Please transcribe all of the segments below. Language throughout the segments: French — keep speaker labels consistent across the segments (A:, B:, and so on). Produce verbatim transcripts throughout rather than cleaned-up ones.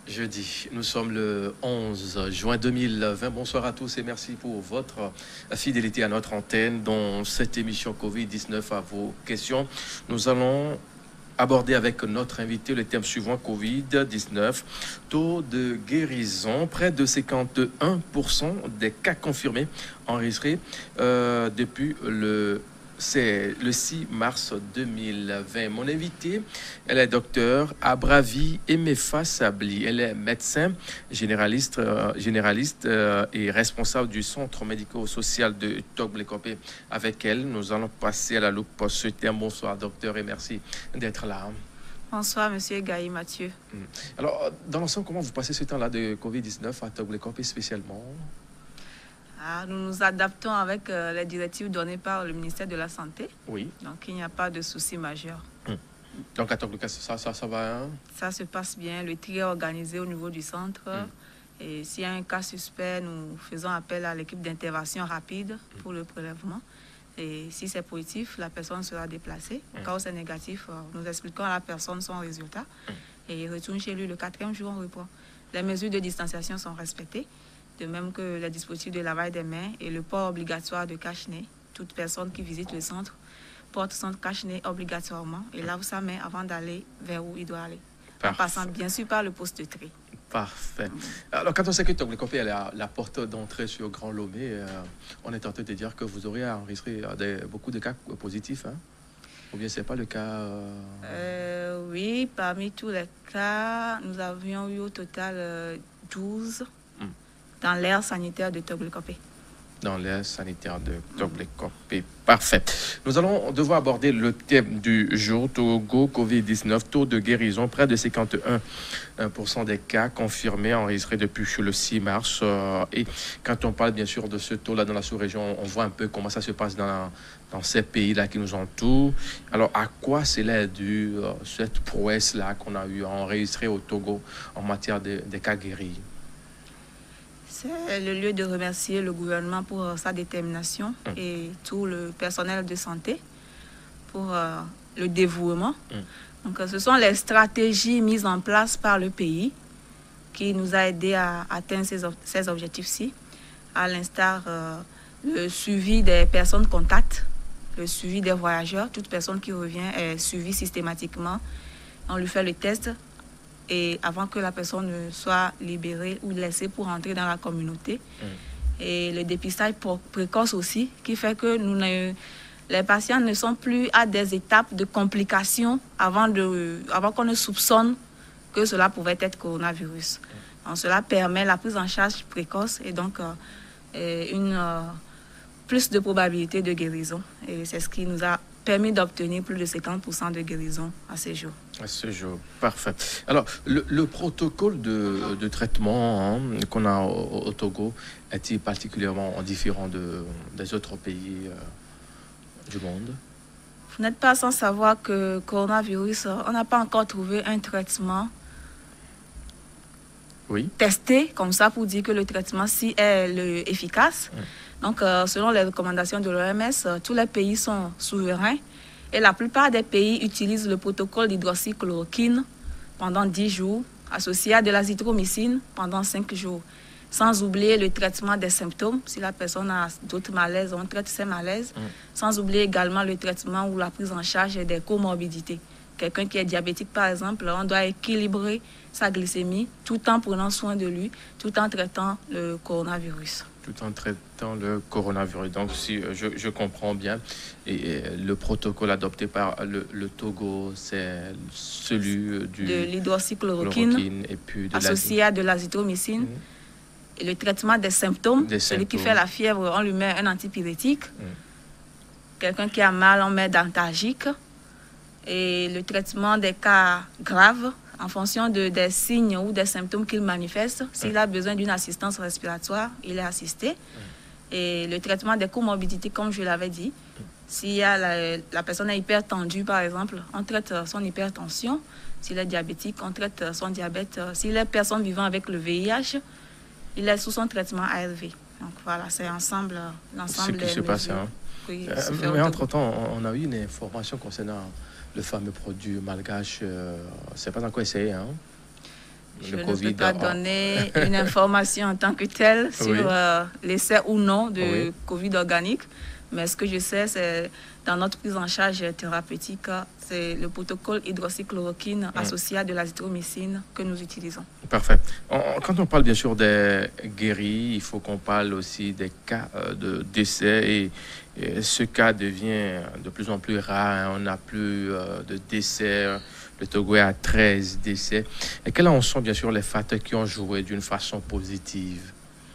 A: Jeudi, nous sommes le onze juin deux mille vingt. Bonsoir à tous et merci pour votre fidélité à notre antenne dans cette émission covid dix-neuf à vos questions. Nous allons aborder avec notre invité le thème suivant, covid dix-neuf, taux de guérison. Près de cinquante-et-un pour cent des cas confirmés enregistrés euh, depuis le C'est le six mars deux mille vingt. Mon invité, elle est docteur Abravi Emefa Sabli. Elle est médecin généraliste, euh, généraliste euh, et responsable du centre médico-social de Togblekopé. Avec elle, nous allons passer à la loupe pour ce thème. Bonsoir, docteur, et merci d'être là.
B: Bonsoir, monsieur Gaï Mathieu.
A: Alors, dans l'ensemble, comment vous passez ce temps-là de covid dix-neuf à Togblekopé spécialement?
B: Ah, nous nous adaptons avec euh, les directives données par le ministère de la Santé.
A: Oui.
B: Donc, il n'y a pas de souci majeur.
A: Hum. Donc, à Togblekopé, ça, ça, ça va hein?
B: Ça se passe bien. Le tri est organisé au niveau du centre. Hum. Et s'il y a un cas suspect, nous faisons appel à l'équipe d'intervention rapide pour le prélèvement. Et si c'est positif, la personne sera déplacée. Au
A: Hum.
B: cas où c'est négatif, nous expliquons à la personne son résultat. Hum. Et il retourne chez lui le quatrième jour, on reprend. Les mesures de distanciation sont respectées. De même que les dispositifs de lavage des mains et le port obligatoire de cache-nez. Toute personne qui visite le centre porte son cache-nez obligatoirement et lave sa main avant d'aller vers où il doit aller. Parfait. En passant bien sûr par le poste de tri.
A: Parfait. Alors, quand on sait que Togblekopé est la, la porte d'entrée sur Grand Lomé, euh, on est tenté de dire que vous aurez enregistré des, beaucoup de cas positifs, hein? Ou bien ce n'est pas le cas euh...
B: Euh, Oui, parmi tous les cas, nous avions eu au total euh, douze hum. dans l'aire sanitaire de Togblekopé.
A: Dans l'aire sanitaire de Togblekopé. Parfait. Nous allons devoir aborder le thème du jour, Togo covid dix-neuf, taux de guérison. Près de cinquante-et-un pour cent des cas confirmés enregistrés depuis le six mars. Euh, et quand on parle bien sûr de ce taux-là dans la sous-région, on voit un peu comment ça se passe dans, dans ces pays-là qui nous entourent. Alors, à quoi cela est dû, euh, cette prouesse-là qu'on a eu enregistrée au Togo en matière de, de cas guéris?
B: C'est le lieu de remercier le gouvernement pour sa détermination mmh. et tout le personnel de santé pour euh, le dévouement. Mmh. Donc, ce sont les stratégies mises en place par le pays qui nous a aidés à atteindre ces, ces objectifs-ci, à l'instar euh, le suivi des personnes contacts, le suivi des voyageurs. Toute personne qui revient est suivie systématiquement. On lui fait le test. Et avant que la personne ne soit libérée ou laissée pour entrer dans la communauté. Mmh. Et le dépistage précoce aussi, qui fait que nous ne, les patients ne sont plus à des étapes de complications avant, de, avant qu'on ne soupçonne que cela pouvait être coronavirus. Mmh. Donc, cela permet la prise en charge précoce et donc euh, une euh, plus de probabilité de guérison. Et c'est ce qui nous a permis d'obtenir plus de cinquante pour cent de guérison à ce jour.
A: À ce jour, parfait. Alors, le, le protocole de, de traitement hein, qu'on a au, au Togo est-il particulièrement différent de, des autres pays euh, du monde?
B: Vous n'êtes pas sans savoir que le coronavirus, on n'a pas encore trouvé un traitement
A: oui.
B: testé comme ça pour dire que le traitement si est le, efficace. Mmh. Donc, euh, selon les recommandations de l'O M S, euh, tous les pays sont souverains et la plupart des pays utilisent le protocole d'hydroxychloroquine pendant dix jours, associé à de l'azithromycine pendant cinq jours, sans oublier le traitement des symptômes. Si la personne a d'autres malaises, on traite ses malaises, mmh. sans oublier également le traitement ou la prise en charge des comorbidités. Quelqu'un qui est diabétique, par exemple, on doit équilibrer sa glycémie tout en prenant soin de lui, tout en traitant le coronavirus.
A: Tout en traitant le coronavirus. Donc, si je, je comprends bien, et, et le protocole adopté par le, le Togo, c'est celui du
B: de l'hydroxychloroquine
A: et puis de
B: associé à de l'azithromycine. Mmh. Et le traitement des symptômes,
A: des
B: celui
A: symptômes.
B: qui fait la fièvre, on lui met un antipyrétique. Mmh. Quelqu'un qui a mal, on met d'antalgique. Et le traitement des cas graves, en fonction de, des signes ou des symptômes qu'il manifeste. S'il a besoin d'une assistance respiratoire, il est assisté. Mmh. Et le traitement des comorbidités, comme je l'avais dit, mmh. s'il y a la, la personne est hyper tendue, par exemple, on traite son hypertension. S'il est diabétique, on traite son diabète. S'il est personne vivant avec le V I H, il est sous son traitement A R V. Donc voilà, c'est ensemble l'ensemble
A: des mesures. Ce qui se passe, hein.
B: Oui,
A: euh, mais entre-temps, on a eu une information concernant le fameux produit malgache, euh, c'est pas encore essayé, hein?
B: Je ne peux pas donner une information en tant que telle sur oui. euh, l'essai ou non de oui. Covid organique. Mais ce que je sais, c'est dans notre prise en charge thérapeutique, c'est le protocole hydroxychloroquine mmh. associé à de l'azithromycine que nous utilisons.
A: Parfait. On, quand on parle bien sûr des guéris, il faut qu'on parle aussi des cas de décès. Et, et ce cas devient de plus en plus rare. On n'a plus euh, de décès. Le Togo est à treize décès. Et quels en sont bien sûr les facteurs qui ont joué d'une façon positive?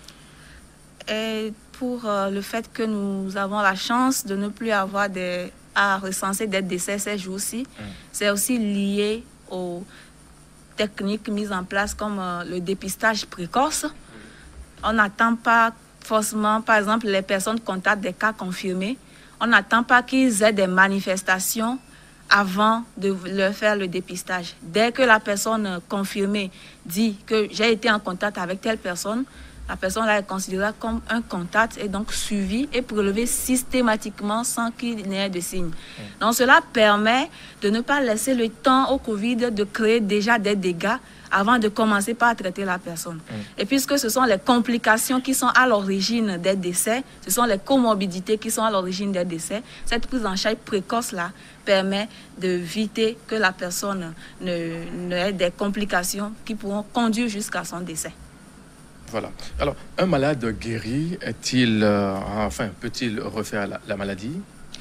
B: Et pour euh, le fait que nous avons la chance de ne plus avoir des, à recenser des décès ces jours-ci, mmh. c'est aussi lié aux techniques mises en place comme euh, le dépistage précoce. Mmh. On n'attend pas forcément, par exemple, les personnes contactent des cas confirmés. On n'attend pas qu'ils aient des manifestations avant de leur faire le dépistage. Dès que la personne confirmée dit que j'ai été en contact avec telle personne, la personne là est considérée comme un contact et donc suivi et prélevé systématiquement sans qu'il n'ait de signes. Mmh. Donc cela permet de ne pas laisser le temps au Covid de créer déjà des dégâts avant de commencer par traiter la personne. Mmh. Et puisque ce sont les complications qui sont à l'origine des décès, ce sont les comorbidités qui sont à l'origine des décès, cette prise en charge précoce-là permet d'éviter que la personne ne, ne ait des complications qui pourront conduire jusqu'à son décès.
A: Voilà. Alors, un malade guéri, est-il, euh, enfin, peut-il refaire la, la maladie?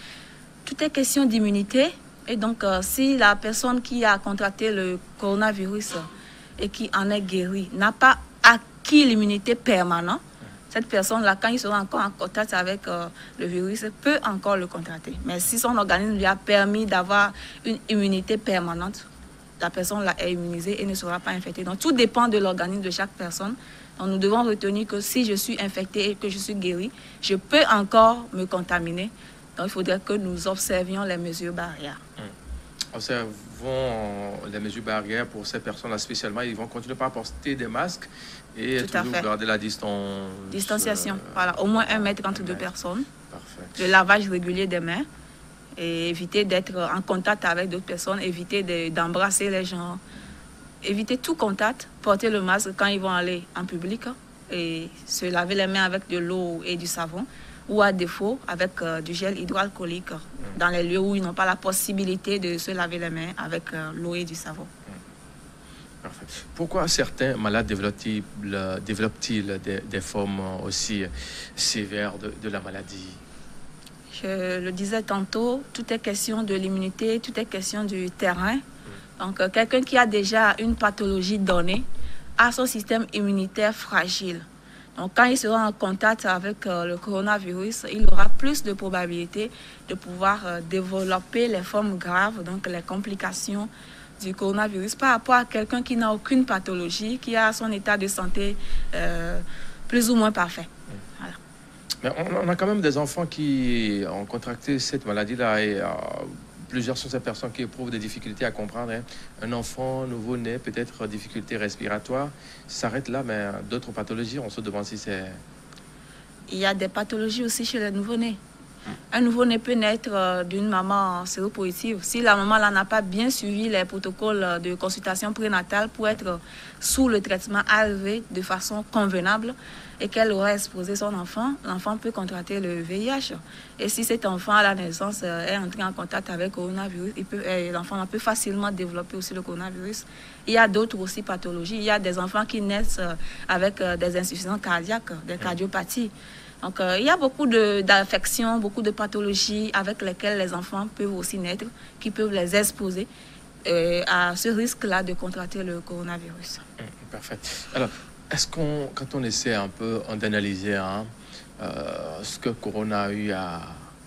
B: Tout est question d'immunité. Et donc, euh, si la personne qui a contracté le coronavirus et qui en est guérie n'a pas acquis l'immunité permanente, cette personne-là, quand il sera encore en contact avec euh, le virus, peut encore le contracter. Mais si son organisme lui a permis d'avoir une immunité permanente, la personne-là est immunisée et ne sera pas infectée. Donc, tout dépend de l'organisme de chaque personne. Donc, nous devons retenir que si je suis infectée et que je suis guérie, je peux encore me contaminer. Donc, il faudrait que nous observions les mesures barrières.
A: Mmh. Observons les mesures barrières pour ces personnes-là spécialement. Ils vont continuer par porter des masques et
B: Tout
A: toujours garder la distance.
B: Distanciation, euh, voilà, au moins un mètre entre un deux mètre. personnes.
A: Parfait.
B: Le lavage régulier des mains et éviter d'être en contact avec d'autres personnes, éviter de, d'embrasser les gens. Éviter tout contact, porter le masque quand ils vont aller en public et se laver les mains avec de l'eau et du savon ou à défaut avec euh, du gel hydroalcoolique mmh. dans les lieux où ils n'ont pas la possibilité de se laver les mains avec euh, l'eau et du savon.
A: Mmh. Parfait. Pourquoi certains malades développent-ils, développent-ils des, des formes aussi sévères de, de la maladie?
B: Je le disais tantôt, tout est question de l'immunité, tout est question du terrain. Donc, euh, quelqu'un qui a déjà une pathologie donnée a son système immunitaire fragile. Donc, quand il sera en contact avec euh, le coronavirus, il aura plus de probabilité de pouvoir euh, développer les formes graves, donc les complications du coronavirus par rapport à quelqu'un qui n'a aucune pathologie, qui a son état de santé euh, plus ou moins parfait. Voilà.
A: Mais on, on a quand même des enfants qui ont contracté cette maladie-là et... Euh... Plusieurs sont ces personnes qui éprouvent des difficultés à comprendre. Hein. Un enfant nouveau-né, peut-être difficulté respiratoire, s'arrête là, mais d'autres pathologies, on se demande si c'est...
B: Il y a des pathologies aussi chez les nouveau-nés. Un nouveau-né peut naître euh, d'une maman séropositive. Si la maman là n'a pas bien suivi les protocoles de consultation prénatale pour être sous le traitement A R V de façon convenable et qu'elle aurait exposé son enfant, l'enfant peut contracter le V I H. Et si cet enfant à la naissance euh, est entré en contact avec le coronavirus, il peut, euh, l'enfant peut facilement développer aussi le coronavirus. Il y a d'autres aussi pathologies. Il y a des enfants qui naissent euh, avec euh, des insuffisances cardiaques, des cardiopathies. Donc, euh, il y a beaucoup de, d'affections, beaucoup de pathologies avec lesquelles les enfants peuvent aussi naître, qui peuvent les exposer euh, à ce risque-là de contracter le coronavirus.
A: Mmh, parfait. Alors, est-ce qu'on, quand on essaie un peu d'analyser hein, euh, ce que Corona a eu à,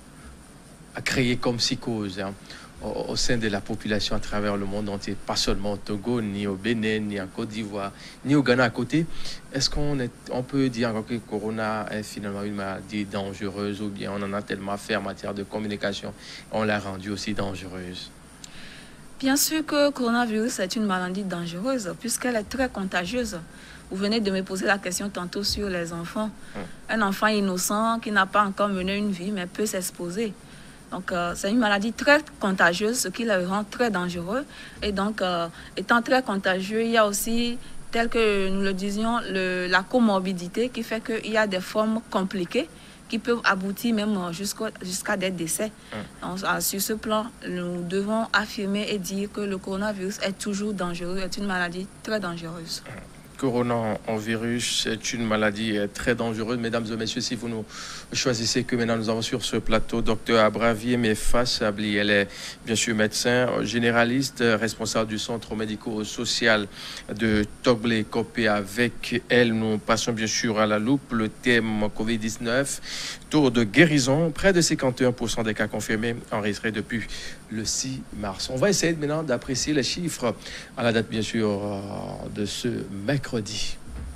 A: à créer comme psychose hein, au, au sein de la population à travers le monde entier, pas seulement au Togo, ni au Bénin, ni en Côte d'Ivoire, ni au Ghana à côté, est-ce qu'on est, on peut dire que Corona est finalement une maladie dangereuse ou bien on en a tellement fait en matière de communication, on l'a rendue aussi dangereuse?
B: Bien sûr que le coronavirus est une maladie dangereuse puisqu'elle est très contagieuse. Vous venez de me poser la question tantôt sur les enfants. Hum. Un enfant innocent qui n'a pas encore mené une vie mais peut s'exposer. Donc, euh, c'est une maladie très contagieuse, ce qui le rend très dangereux. Et donc, euh, étant très contagieux, il y a aussi tel que nous le disions, le, la comorbidité qui fait qu'il y a des formes compliquées qui peuvent aboutir même jusqu'à jusqu'à des décès. Mmh. Donc, sur ce plan, nous devons affirmer et dire que le coronavirus est toujours dangereux, est une maladie très dangereuse.
A: Mmh. Coronavirus est une maladie très dangereuse. Mesdames et messieurs, si vous nous choisissez que maintenant nous avons sur ce plateau docteur Abravier Mefa Sabli. Elle est bien sûr médecin généraliste, responsable du centre médico-social de Toglé-Copé. Avec elle, nous passons bien sûr à la loupe le thème covid dix-neuf. Taux de guérison, près de cinquante et un pour cent des cas confirmés enregistrés depuis le six mars. On va essayer maintenant d'apprécier les chiffres à la date bien sûr de ce mercredi.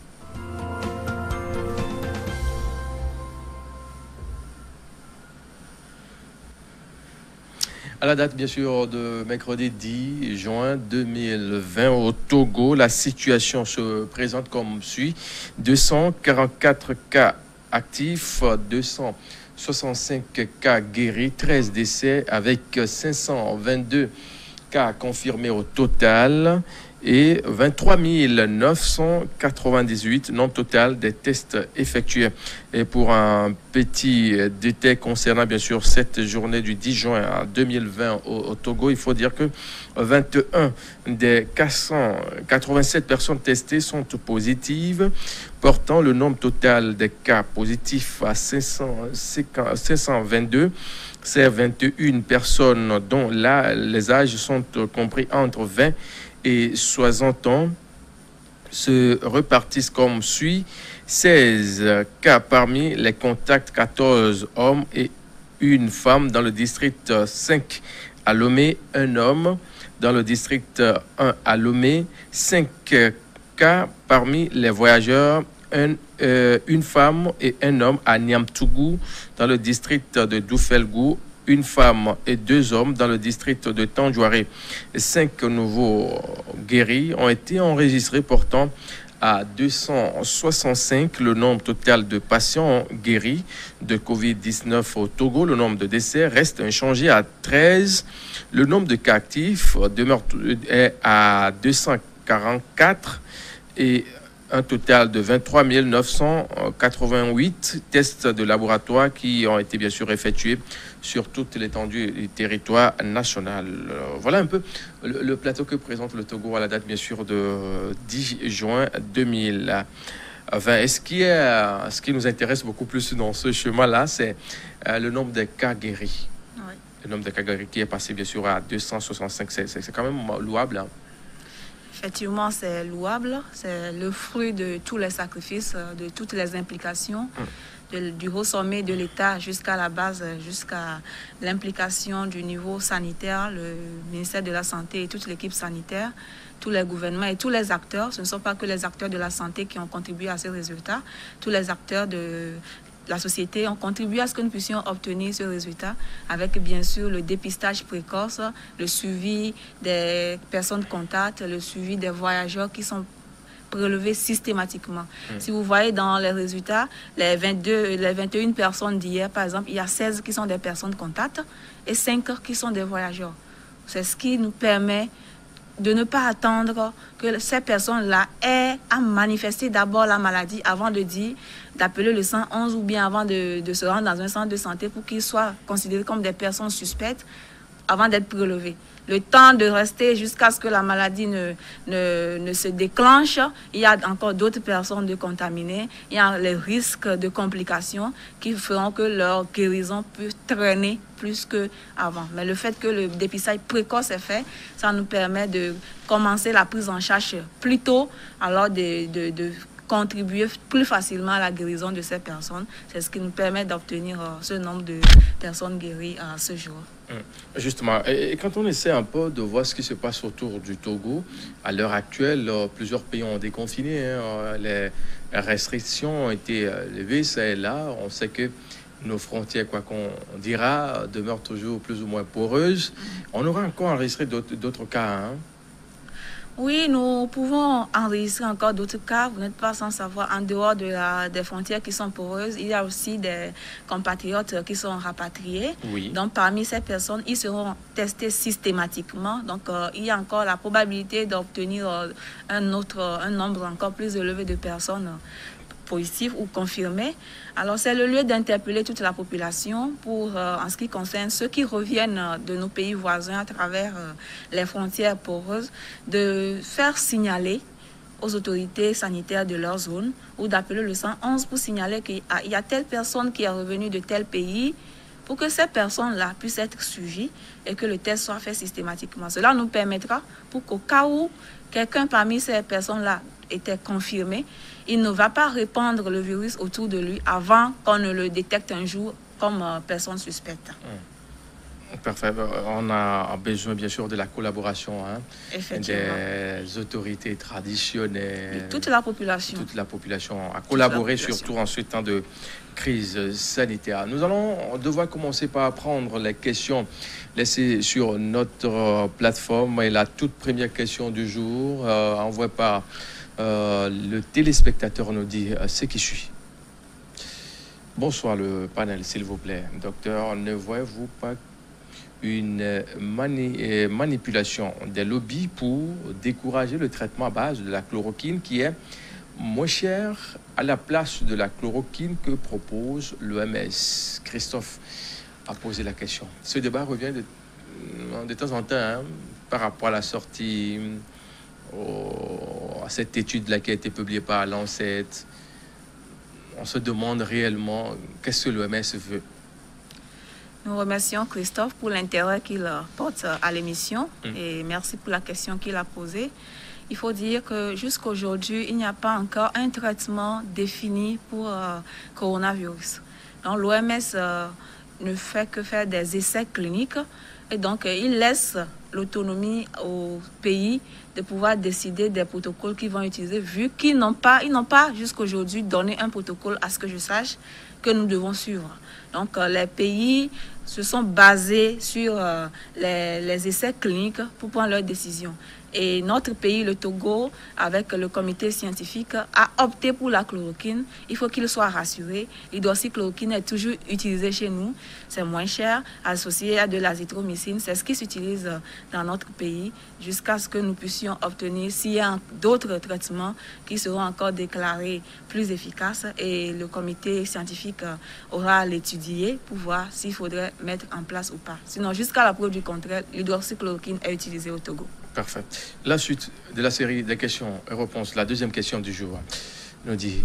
A: À la date, bien sûr, de mercredi dix juin deux mille vingt au Togo, la situation se présente comme suit. deux cent quarante-quatre cas actifs, deux cent soixante-cinq cas guéris, treize décès avec cinq cent vingt-deux cas confirmés au total et vingt-trois mille neuf cent quatre-vingt-dix-huit nombre total des tests effectués. Et pour un petit détail concernant bien sûr cette journée du dix juin deux mille vingt au, au Togo, il faut dire que vingt et un des quatre cent quatre-vingt-sept personnes testées sont positives, portant le nombre total des cas positifs à cinq cent vingt-deux. C'est vingt et une personnes dont là les âges sont compris entre vingt et soixante ans se repartissent comme suit. seize cas parmi les contacts, quatorze hommes et une femme dans le district cinq à Lomé, un homme dans le district un à Lomé, cinq cas parmi les voyageurs, un, euh, une femme et un homme à Niamtougou dans le district de Doufelgou, une femme et deux hommes dans le district de Tandjouaré. Cinq nouveaux guéris ont été enregistrés, portant à deux cent soixante-cinq le nombre total de patients guéris de covid dix-neuf au Togo. Le nombre de décès reste inchangé à treize. Le nombre de cas actifs demeure à deux cent quarante-quatre et un total de vingt-trois mille neuf cent quatre-vingt-huit tests de laboratoire qui ont été bien sûr effectués sur toute l'étendue du territoire national. Voilà un peu le, le plateau que présente le Togo à la date bien sûr de dix juin deux mille vingt. Et ce qui, est, ce qui nous intéresse beaucoup plus dans ce chemin-là, c'est le nombre de cas guéris. Oui. Le nombre de cas guéris qui est passé bien sûr à deux cent soixante-cinq, c'est, c'est quand même louable, hein.
B: Effectivement, c'est louable. C'est le fruit de tous les sacrifices, de toutes les implications, de, du haut sommet de l'État jusqu'à la base, jusqu'à l'implication du niveau sanitaire, le ministère de la Santé et toute l'équipe sanitaire, tous les gouvernements et tous les acteurs. Ce ne sont pas que les acteurs de la santé qui ont contribué à ces résultats. Tous les acteurs de la société ont contribué à ce que nous puissions obtenir ce résultat, avec bien sûr le dépistage précoce, le suivi des personnes contacts, le suivi des voyageurs qui sont prélevés systématiquement. Mmh. Si vous voyez dans les résultats, les vingt-deux, les vingt et une personnes d'hier, par exemple, il y a seize qui sont des personnes contacts et cinq qui sont des voyageurs. C'est ce qui nous permet de ne pas attendre que ces personnes-là aient à manifester d'abord la maladie avant de dire, d'appeler le cent onze ou bien avant de, de se rendre dans un centre de santé pour qu'ils soient considérés comme des personnes suspectes avant d'être prélevés. Le temps de rester jusqu'à ce que la maladie ne, ne, ne se déclenche, il y a encore d'autres personnes de contaminées, il y a les risques de complications qui feront que leur guérison peut traîner plus qu'avant. Mais le fait que le dépistage précoce est fait, ça nous permet de commencer la prise en charge plus tôt, alors de, de, de contribuer plus facilement à la guérison de ces personnes. C'est ce qui nous permet d'obtenir euh, ce nombre de personnes guéries à ce jour.
A: Justement, et quand on essaie un peu de voir ce qui se passe autour du Togo, à l'heure actuelle, plusieurs pays ont déconfiné, hein, les restrictions ont été levées, ça et là. On sait que nos frontières, quoi qu'on dira, demeurent toujours plus ou moins poreuses. On aura encore enregistré d'autres, d'autres cas, hein.
B: Oui, nous pouvons enregistrer encore d'autres cas. Vous n'êtes pas sans savoir, en dehors de la, des frontières qui sont poreuses, il y a aussi des compatriotes qui sont rapatriés.
A: Oui.
B: Donc, parmi ces personnes, ils seront testés systématiquement. Donc, euh, il y a encore la probabilité d'obtenir euh, un autre, un nombre encore plus élevé de personnes positives ou confirmées. Alors, c'est le lieu d'interpeller toute la population pour, euh, en ce qui concerne ceux qui reviennent de nos pays voisins à travers euh, les frontières poreuses, de faire signaler aux autorités sanitaires de leur zone ou d'appeler le cent onze pour signaler qu'il y a telle personne qui est revenue de tel pays, pour que ces personnes-là puissent être suivies et que le test soit fait systématiquement. Cela nous permettra, pour qu'au cas où quelqu'un parmi ces personnes-là était confirmé, il ne va pas répandre le virus autour de lui avant qu'on ne le détecte un jour comme euh, personne suspecte.
A: Mmh. Parfait. On a besoin bien sûr de la collaboration hein, des autorités traditionnelles.
B: De toute la population.
A: Toute la population a collaboré, surtout en ce temps de crise sanitaire. Nous allons devoir commencer par prendre les questions laissées sur notre plateforme. Et la toute première question du jour, euh, envoyée par euh, le téléspectateur, nous dit euh, ce qui suit. Bonsoir le panel, s'il vous plaît. Docteur, ne voyez-vous pas une mani manipulation des lobbies pour décourager le traitement à base de la chloroquine qui est moins cher à la place de la chloroquine que propose l'O M S? Christophe a posé la question. Ce débat revient de, de temps en temps hein, par rapport à la sortie, au, à cette étude-là qui a été publiée par Lancet. On se demande réellement qu'est-ce que l'O M S veut.
B: Nous remercions Christophe pour l'intérêt qu'il porte à l'émission mmh. et merci pour la question qu'il a posée. Il faut dire que jusqu'à aujourd'hui, il n'y a pas encore un traitement défini pour euh, coronavirus. Donc l'O M S euh, ne fait que faire des essais cliniques et donc euh, il laisse l'autonomie aux pays de pouvoir décider des protocoles qu'ils vont utiliser vu qu'ils n'ont pas, ils n'ont pas jusqu'à aujourd'hui donné un protocole, à ce que je sache, que nous devons suivre. Donc euh, les pays se sont basés sur euh, les, les essais cliniques pour prendre leurs décisions. Et notre pays, le Togo, avec le comité scientifique, a opté pour la chloroquine. Il faut qu'il soit rassuré. L'hydroxychloroquine est toujours utilisée chez nous. C'est moins cher, associé à de l'azithromycine. C'est ce qui s'utilise dans notre pays jusqu'à ce que nous puissions obtenir, s'il y a d'autres traitements qui seront encore déclarés plus efficaces. Et le comité scientifique aura à l'étudier pour voir s'il faudrait mettre en place ou pas. Sinon, jusqu'à la preuve du contraire, l'hydroxychloroquine est utilisée au Togo.
A: Parfait. La suite de la série des questions et réponses, la deuxième question du jour, nous dit...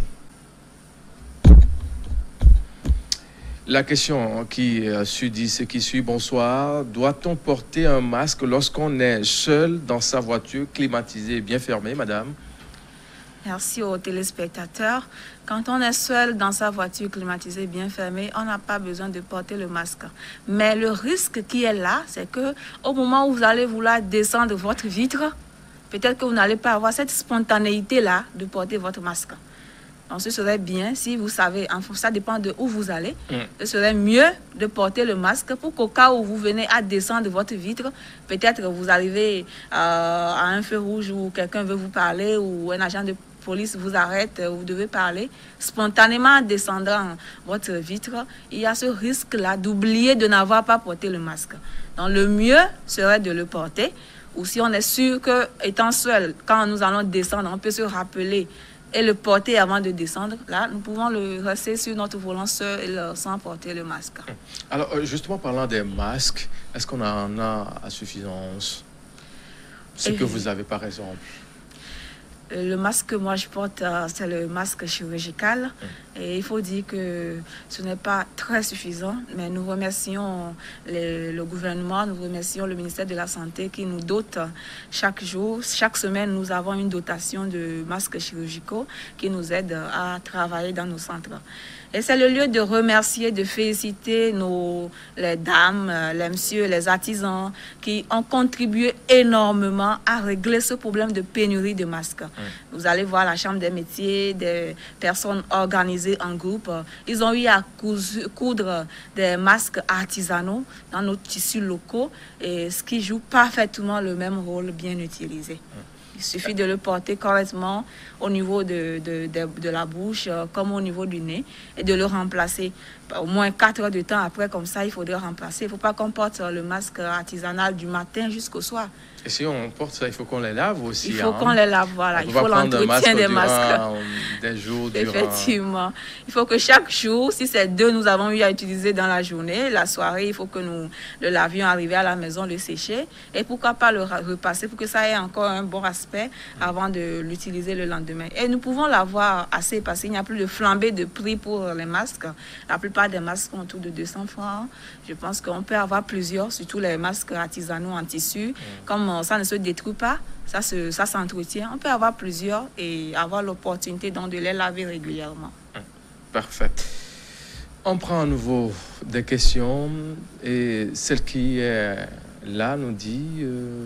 A: La question qui suit dit ce qui suit. Bonsoir. Doit-on porter un masque lorsqu'on est seul dans sa voiture climatisée et bien fermée, madame?
B: Merci aux téléspectateurs. Quand on est seul dans sa voiture climatisée bien fermée, on n'a pas besoin de porter le masque. Mais le risque qui est là, c'est que au moment où vous allez vouloir descendre votre vitre, peut-être que vous n'allez pas avoir cette spontanéité-là de porter votre masque. Donc, ce serait bien, si vous savez, ça dépend de où vous allez, mm. ce serait mieux de porter le masque pour qu'au cas où vous venez à descendre votre vitre, peut-être vous arrivez euh, à un feu rouge où quelqu'un veut vous parler ou un agent de police vous arrête, vous devez parler, spontanément en descendant votre vitre, il y a ce risque-là d'oublier de n'avoir pas porté le masque. Donc, le mieux serait de le porter, ou si on est sûr que, étant seul, quand nous allons descendre, on peut se rappeler et le porter avant de descendre, là, nous pouvons le rester sur notre volant seul sans porter le masque.
A: Alors, justement, parlant des masques, est-ce qu'on en a à suffisance? Ce et que vous avez, par exemple?
B: Le masque que moi je porte, c'est le masque chirurgical. Mmh. Et il faut dire que ce n'est pas très suffisant, mais nous remercions les, le gouvernement, nous remercions le ministère de la Santé qui nous dote chaque jour. Chaque semaine, nous avons une dotation de masques chirurgicaux qui nous aide à travailler dans nos centres. Et c'est le lieu de remercier, de féliciter nos, les dames, les messieurs, les artisans qui ont contribué énormément à régler ce problème de pénurie de masques. Mmh. Vous allez voir la Chambre des métiers, des personnes organisées en groupe. Ils ont eu à coudre des masques artisanaux dans nos tissus locaux, et ce qui joue parfaitement le même rôle bien utilisé. Il suffit de le porter correctement au niveau de, de, de, de la bouche euh, comme au niveau du nez et de le remplacer. Au moins quatre heures de temps après, comme ça, il faudrait remplacer. Il ne faut pas qu'on porte le masque artisanal du matin jusqu'au soir.
A: Et si on porte ça, il faut qu'on les lave aussi.
B: Il faut
A: hein.
B: qu'on les lave, voilà. Il faut l'entretien des masques.
A: Des jours, durant...
B: Effectivement. Il faut que chaque jour, si c'est deux, nous avons eu à utiliser dans la journée, la soirée, il faut que nous le lavions, arriver à la maison, le sécher. Et pourquoi pas le repasser pour que ça ait encore un bon aspect avant de l'utiliser le lendemain. Et nous pouvons l'avoir assez parce qu'il n'y a plus de flambée de prix pour les masques. La plupart des masques sont autour de deux cents francs. Je pense qu'on peut avoir plusieurs, surtout les masques artisanaux en tissu. Mm. Comme ça ne se détruit pas, ça, se, ça s'entretient. On peut avoir plusieurs et avoir l'opportunité donc de les laver régulièrement.
A: Parfait. On prend à nouveau des questions et celle qui est là nous dit euh,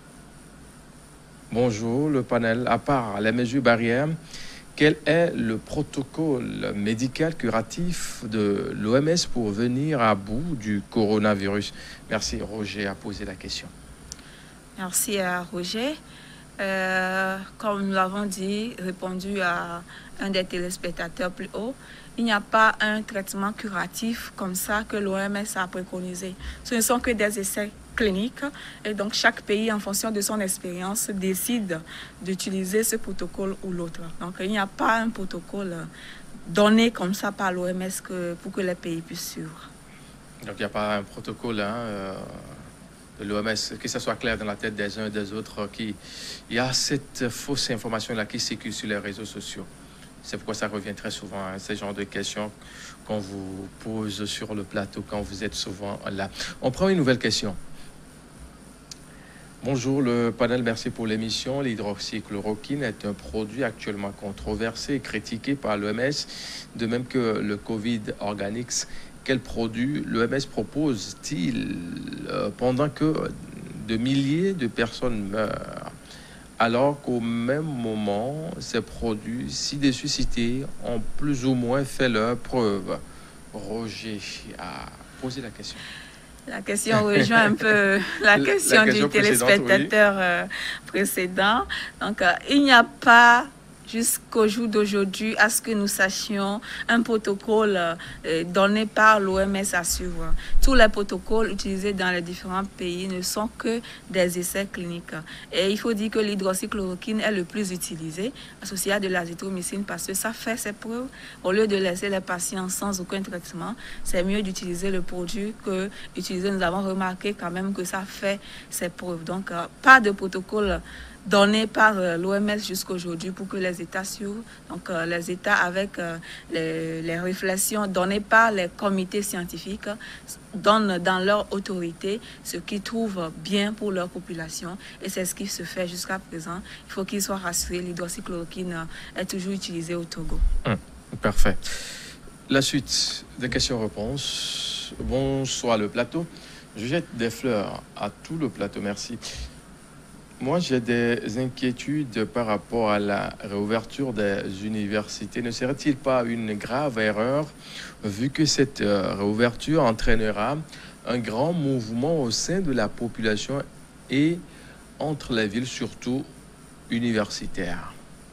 A: bonjour le panel, à part les mesures barrières, quel est le protocole médical curatif de l'O M S pour venir à bout du coronavirus? Merci, Roger a posé la question.
B: Merci à Roger. Euh, comme nous l'avons dit, répondu à un des téléspectateurs plus haut, il n'y a pas un traitement curatif comme ça que l'O M S a préconisé. Ce ne sont que des essais cliniques et donc chaque pays, en fonction de son expérience, décide d'utiliser ce protocole ou l'autre. Donc il n'y a pas un protocole donné comme ça par l'O M S que, pour que les pays puissent suivre.
A: Donc il n'y a pas un protocole hein, euh... de l'O M S, que ça soit clair dans la tête des uns et des autres, qui, il y a cette fausse information-là qui circule sur les réseaux sociaux. C'est pourquoi ça revient très souvent, hein, ce genre de questions qu'on vous pose sur le plateau quand vous êtes souvent là. On prend une nouvelle question. Bonjour le panel, merci pour l'émission. L'hydroxychloroquine est un produit actuellement controversé et critiqué par l'O M S, de même que le Covid Organics. Quel produit l'O M S propose-t-il euh, pendant que de milliers de personnes meurent, alors qu'au même moment, ces produits ci-dessus cités ont plus ou moins fait leur preuve? Roger a posé la question.
B: La question rejoint un peu la question, la question du téléspectateur oui. euh, précédent. Donc, euh, il n'y a pas... jusqu'au jour d'aujourd'hui, à ce que nous sachions, un protocole euh, donné par l'O M S à suivre. Tous les protocoles utilisés dans les différents pays ne sont que des essais cliniques. Et il faut dire que l'hydroxychloroquine est le plus utilisé, associé à de l'azithromycine, parce que ça fait ses preuves. Au lieu de laisser les patients sans aucun traitement, c'est mieux d'utiliser le produit que utiliser. Nous avons remarqué quand même que ça fait ses preuves. Donc, euh, pas de protocole donné par euh, l'O M S jusqu'aujourd'hui pour que les États suivent. Donc, euh, les États, avec euh, les, les réflexions données par les comités scientifiques, donnent dans leur autorité ce qu'ils trouvent bien pour leur population. Et c'est ce qui se fait jusqu'à présent. Il faut qu'ils soient rassurés. L'hydroxychloroquine est toujours utilisée au Togo.
A: Hum, parfait. La suite des questions-réponses. Bonsoir le plateau. Je jette des fleurs à tout le plateau. Merci. Moi, j'ai des inquiétudes par rapport à la réouverture des universités. Ne serait-il pas une grave erreur, vu que cette réouverture entraînera un grand mouvement au sein de la population et entre les villes, surtout universitaires?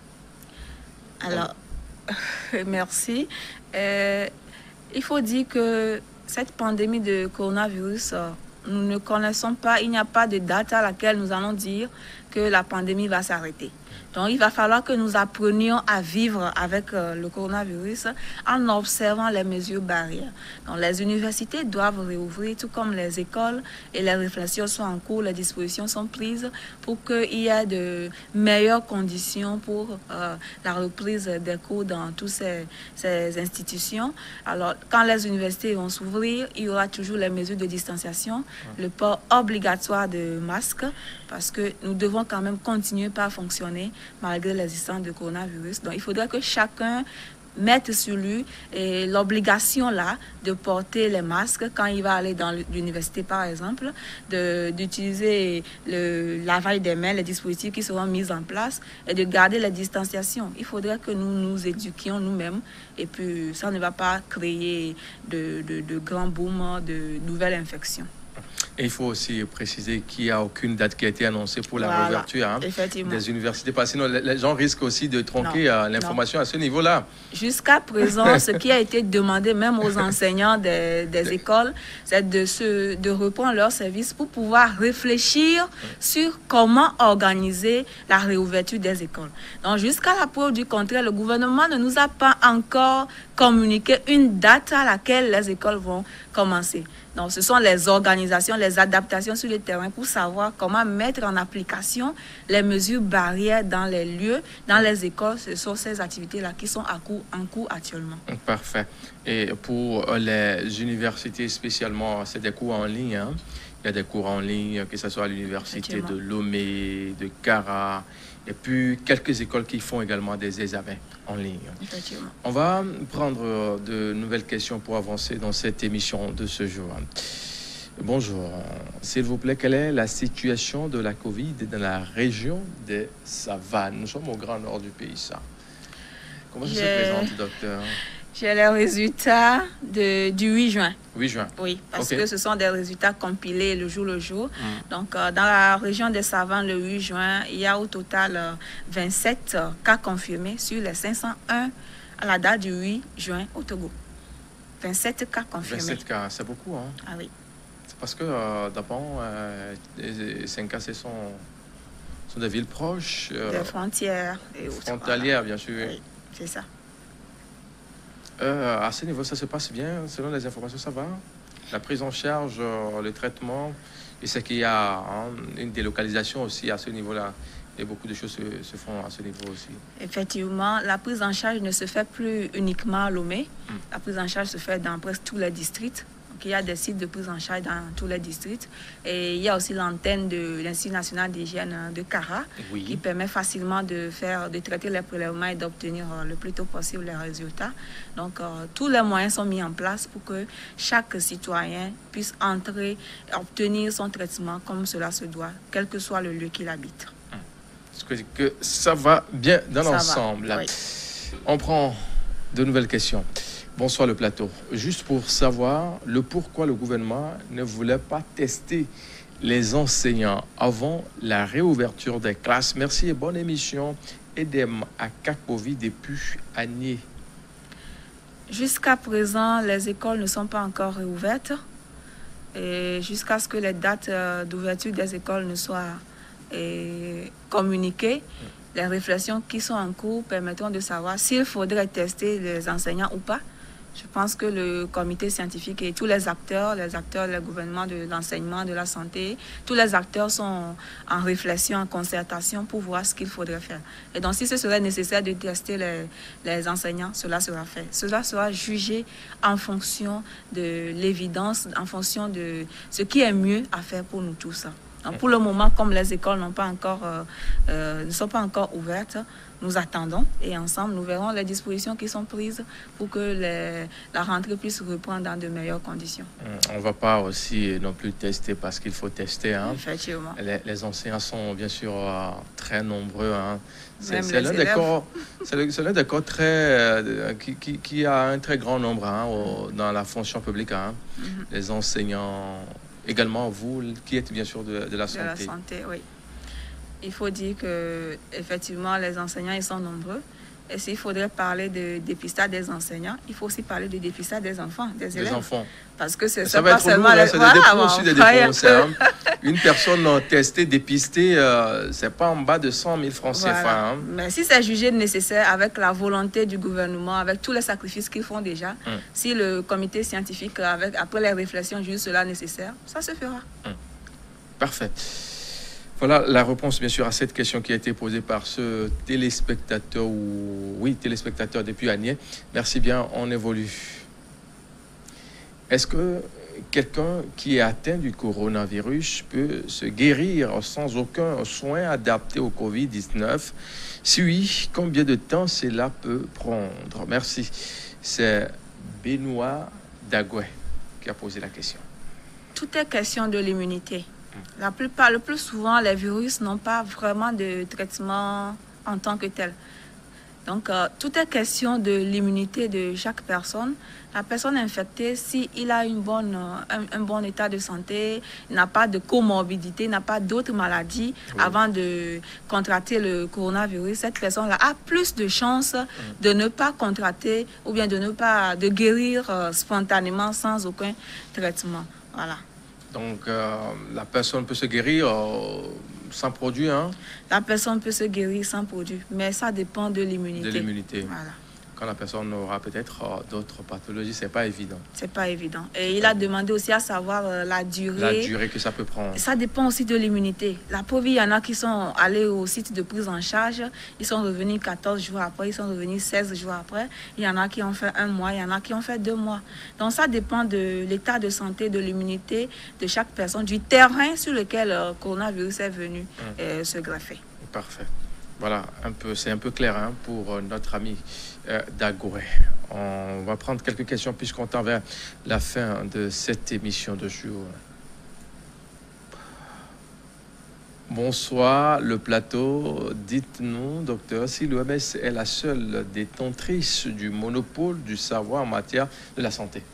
B: Alors, merci. Euh, il faut dire que cette pandémie de coronavirus... nous ne connaissons pas, il n'y a pas de date à laquelle nous allons dire que la pandémie va s'arrêter. Donc, il va falloir que nous apprenions à vivre avec euh, le coronavirus en observant les mesures barrières. Donc, les universités doivent réouvrir, tout comme les écoles, et les réflexions sont en cours, les dispositions sont prises pour qu'il y ait de meilleures conditions pour euh, la reprise des cours dans toutes ces, ces institutions. Alors, quand les universités vont s'ouvrir, il y aura toujours les mesures de distanciation, le port obligatoire de masques, parce que nous devons quand même continuer par fonctionner malgré l'existence de coronavirus. Donc, il faudrait que chacun mettre sur lui l'obligation là de porter les masques quand il va aller dans l'université par exemple, d'utiliser le lavage des mains, les dispositifs qui seront mis en place et de garder la distanciation. Il faudrait que nous nous éduquions nous-mêmes et puis ça ne va pas créer de, de, de grands booms, de nouvelles infections.
A: Et il faut aussi préciser qu'il n'y a aucune date qui a été annoncée pour la voilà, réouverture hein, des universités, parce que sinon les gens risquent aussi de tronquer l'information à ce niveau-là.
B: Jusqu'à présent, ce qui a été demandé même aux enseignants des, des écoles, c'est de, se, de reprendre leur service pour pouvoir réfléchir sur comment organiser la réouverture des écoles. Donc jusqu'à la preuve du contraire, le gouvernement ne nous a pas encore communiqué une date à laquelle les écoles vont commencer. Donc, ce sont les organisations, les adaptations sur le terrain pour savoir comment mettre en application les mesures barrières dans les lieux, dans les écoles. Ce sont ces activités-là qui sont à cours, en cours actuellement.
A: Parfait. Et pour les universités spécialement, c'est des cours en ligne. Hein? Il y a des cours en ligne, que ce soit à l'université de Lomé, de Kara, et puis quelques écoles qui font également des examens en ligne.
B: Effectivement.
A: On va prendre de nouvelles questions pour avancer dans cette émission de ce jour. Bonjour, s'il vous plaît, quelle est la situation de la Covid dans la région des Savanes? Nous sommes au grand nord du pays, ça. Comment ça se présente, docteur?
B: J'ai les résultats de, du huit juin.
A: huit juin.
B: Oui, parce
A: okay.
B: que ce sont des résultats compilés le jour le jour. Mm. Donc, euh, dans la région des Savanes, le huit juin, il y a au total euh, vingt-sept euh, cas confirmés sur les cinq cent un à la date du huit juin au Togo. vingt-sept cas confirmés.
A: vingt-sept cas, c'est beaucoup, hein?
B: Ah oui.
A: C'est parce que euh, d'abord, euh, les cinq cas, ce sont, sont des villes proches. Euh,
B: des frontières et autres.
A: Frontalières, bien sûr.
B: Oui, c'est ça.
A: Euh, à ce niveau, ça se passe bien, selon les informations, ça va. La prise en charge, euh, le traitement, et c'est qu'il y a hein, une délocalisation aussi à ce niveau-là. Et beaucoup de choses se, se font à ce niveau aussi.
B: Effectivement, la prise en charge ne se fait plus uniquement à Lomé. Mm. La prise en charge se fait dans presque tous les districts. Donc, il y a des sites de prise en charge dans tous les districts. Et il y a aussi l'antenne de l'Institut national d'hygiène de Kara, oui, qui permet facilement de, faire, de traiter les prélèvements et d'obtenir le plus tôt possible les résultats. Donc, euh, tous les moyens sont mis en place pour que chaque citoyen puisse entrer et obtenir son traitement comme cela se doit, quel que soit le lieu qu'il habite.
A: Est-ce que, que ça va bien dans l'ensemble?
B: Oui.
A: On prend de nouvelles questions. Bonsoir le plateau. Juste pour savoir le pourquoi le gouvernement ne voulait pas tester les enseignants avant la réouverture des classes. Merci et bonne émission. Edem à Kakovi depuis Agné.
B: Jusqu'à présent, les écoles ne sont pas encore réouvertes. Et jusqu'à ce que les dates d'ouverture des écoles ne soient et communiquer, les réflexions qui sont en cours permettront de savoir s'il faudrait tester les enseignants ou pas. Je pense que le comité scientifique et tous les acteurs, les acteurs du gouvernement, de l'enseignement, de la santé, tous les acteurs sont en réflexion, en concertation pour voir ce qu'il faudrait faire. Et donc, si ce serait nécessaire de tester les, les enseignants, cela sera fait. Cela sera jugé en fonction de l'évidence, en fonction de ce qui est mieux à faire pour nous tous. Donc, pour le moment, comme les écoles n'ont pas encore, euh, euh, ne sont pas encore ouvertes, nous attendons et ensemble, nous verrons les dispositions qui sont prises pour que les, la rentrée puisse reprendre dans de meilleures conditions.
A: On ne va pas aussi non plus tester parce qu'il faut tester. Hein.
B: Effectivement.
A: Les, les enseignants sont bien sûr euh, très nombreux. Hein. C'est l'un des corps, des corps très, euh, qui, qui, qui a un très grand nombre hein, au, dans la fonction publique. Hein. Mm-hmm. Les enseignants... Également, vous, qui êtes bien sûr de, de la santé.
B: De la santé, oui. Il faut dire que effectivement, les enseignants, ils sont nombreux. Et s'il faudrait parler de dépistage des enseignants, il faut aussi parler de dépistage des enfants, des, des élèves.
A: Des enfants.
B: Parce que c'est
A: ça, ça va pas être seulement... Lourd, les... voilà, des dépôts aussi, des dépôts aussi, hein. Une personne testée, dépistée, euh, c'est pas en bas de cent mille francs C F A.
B: Voilà.
A: Hein.
B: Mais si c'est jugé nécessaire, avec la volonté du gouvernement, avec tous les sacrifices qu'ils font déjà, hum. si le comité scientifique, avec, après les réflexions, juge cela nécessaire, ça se fera.
A: Hum. Parfait. Voilà la réponse, bien sûr, à cette question qui a été posée par ce téléspectateur, ou oui, téléspectateur depuis Agné. Merci bien, on évolue. Est-ce que quelqu'un qui est atteint du coronavirus peut se guérir sans aucun soin adapté au covid dix-neuf? Si oui, combien de temps cela peut prendre? Merci. C'est Benoît Dagoué qui a posé la question.
B: Tout est question de l'immunité. La plupart, le plus souvent, les virus n'ont pas vraiment de traitement en tant que tel. Donc, euh, tout est question de l'immunité de chaque personne. La personne infectée, s'il a une bonne, un, un bon état de santé, n'a pas de comorbidité, n'a pas d'autres maladies oui. avant de contracter le coronavirus, cette personne-là a plus de chances mmh. de ne pas contracter ou bien de ne pas de guérir euh, spontanément sans aucun traitement. Voilà.
A: Donc, euh, la personne peut se guérir euh, sans produit, hein?
B: La personne peut se guérir sans produit, mais ça dépend de l'immunité.
A: De l'immunité.
B: Voilà.
A: Quand la personne aura peut-être euh, d'autres pathologies, c'est pas évident.
B: C'est pas évident. Et il a demandé aussi à savoir euh, la durée.
A: La durée que ça peut prendre.
B: Ça dépend aussi de l'immunité. La preuve, il y en a qui sont allés au site de prise en charge. Ils sont revenus quatorze jours après, ils sont revenus seize jours après. Il y en a qui ont fait un mois, il y en a qui ont fait deux mois. Donc ça dépend de l'état de santé, de l'immunité de chaque personne, du terrain sur lequel le euh, coronavirus est venu hum. euh, se greffer.
A: Parfait. Voilà, un peu, c'est un peu clair hein, pour euh, notre ami euh, Dagoué. On va prendre quelques questions puisqu'on tend vers la fin de cette émission de jour. Bonsoir, le plateau. Dites-nous, docteur, si l'O M S est la seule détentrice du monopole du savoir en matière de la santé.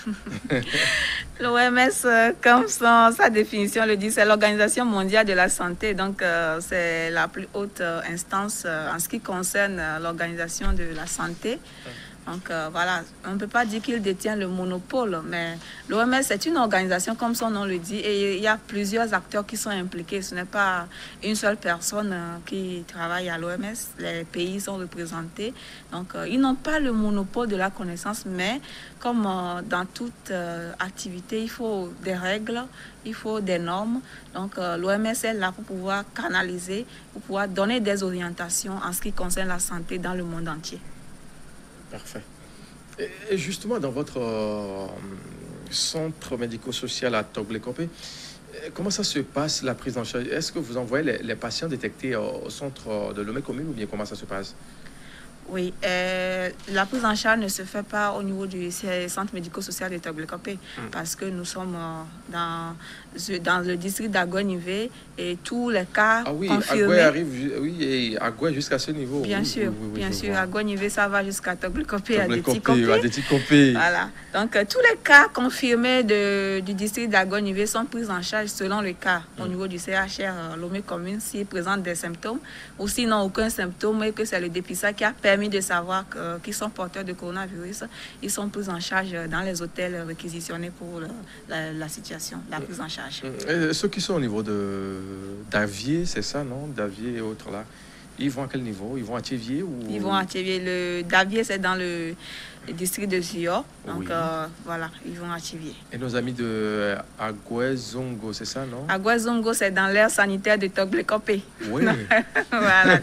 B: L'O M S, comme son, sa définition le dit, c'est l'Organisation mondiale de la santé. Donc, euh, c'est la plus haute euh, instance euh, en ce qui concerne euh, l'organisation de la santé. Donc, euh, voilà, on ne peut pas dire qu'il détient le monopole, mais l'O M S est une organisation, comme son nom le dit, et il y a plusieurs acteurs qui sont impliqués. Ce n'est pas une seule personne euh, qui travaille à l'O M S. Les pays sont représentés. Donc, euh, ils n'ont pas le monopole de la connaissance, mais comme euh, dans toute euh, activité, il faut des règles, il faut des normes. Donc, euh, l'O M S est là pour pouvoir canaliser, pour pouvoir donner des orientations en ce qui concerne la santé dans le monde entier.
A: Parfait. Et justement, dans votre euh, centre médico-social à Toglekope, comment ça se passe, la prise en charge? Est-ce que vous envoyez les, les patients détectés au, au centre de Lomé commune ou bien comment ça se passe?
B: Oui, euh, la prise en charge ne se fait pas au niveau du centre médico-social de Toglekope hum. parce que nous sommes euh, dans, dans le district d'Agoué-Nivé et tous les cas
A: ah oui,
B: confirmés...
A: Agoué arrive, oui, et Agoué jusqu'à ce niveau.
B: Bien
A: oui,
B: sûr,
A: oui, oui,
B: bien sûr. Agoué-Nivé, ça va jusqu'à Toglekope, à
A: Adétikopé.
B: Voilà. Donc, euh, tous les cas confirmés de, du district d'Agoué-Nivé sont pris en charge selon le cas hum. au niveau du C H R euh, Lomé commune s'ils présentent des symptômes ou s'ils n'ont aucun symptôme et que c'est le dépistage qui a permis de savoir euh, qu'ils sont porteurs de coronavirus. Ils sont pris en charge dans les hôtels réquisitionnés pour le, la, la situation, la prise en charge.
A: Et ceux qui sont au niveau de d'Avier, c'est ça, non? D'Avier et autres là, ils vont à quel niveau? Ils vont à Thiévier ou...
B: Ils vont à Thiévier. Le d'Avier, c'est dans le, le district de Zior. Donc oui. euh, voilà, ils vont à Thiévier.
A: Et nos amis de Agoué-Zongo, c'est ça, non?
B: Agoué-Zongo, c'est dans l'aire sanitaire de Toglekope.
A: Oui.
B: Voilà.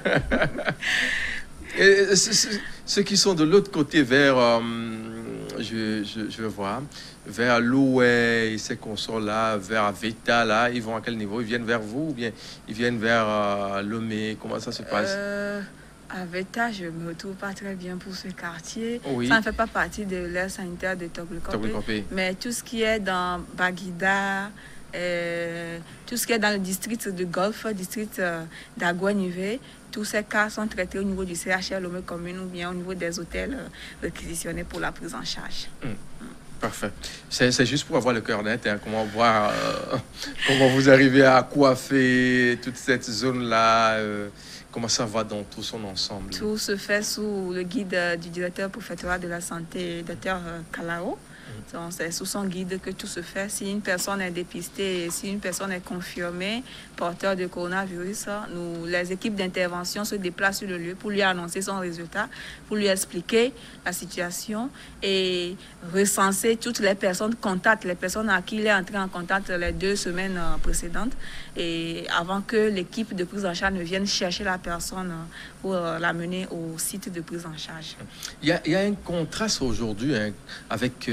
A: Et ceux qui sont de l'autre côté, vers, euh, je, je, je vais voir, vers Loué, ces consorts-là, vers Aveta, là, ils vont à quel niveau? Ils viennent vers vous ou bien ils viennent vers euh, Lomé? Comment ça se passe?
B: euh, Aveta, je ne me retrouve pas très bien pour ce quartier.
A: Oui.
B: Ça ne fait pas partie de l'aire sanitaire de Toglekope. Mais tout ce qui est dans Baguida, euh, tout ce qui est dans le district de Golfe, district euh, d'Agoué-Nivé, tous ces cas sont traités au niveau du C H R Lomé commune ou bien au niveau des hôtels euh, réquisitionnés pour la prise en charge.
A: Mmh. Mmh. Parfait. C'est juste pour avoir le cœur net, hein, comment voir, euh, comment vous arrivez à coiffer toute cette zone-là, euh, comment ça va dans tout son ensemble.
B: Tout se fait sous le guide euh, du directeur préfectoral de la santé, docteur euh, Kalao. C'est sous son guide que tout se fait. Si une personne est dépistée, si une personne est confirmée porteur de coronavirus, nous, les équipes d'intervention se déplacent sur le lieu pour lui annoncer son résultat, pour lui expliquer la situation et recenser toutes les personnes contacts, les personnes à qui il est entré en contact les deux semaines précédentes, et avant que l'équipe de prise en charge ne vienne chercher la personne pour l'amener au site de prise en charge.
A: Il y a, il y a un contraste aujourd'hui hein, avec euh,